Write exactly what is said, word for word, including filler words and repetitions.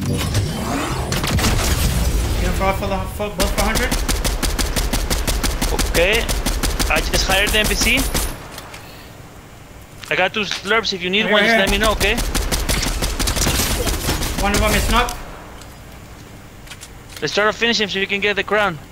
You gonna for, for the for, both for one hundred? Okay. I just hired the N P C. I got two slurps. If you need Here, one, here. just let me know, okay? One of them is knocked. Let's try to finish him so you can get the crown.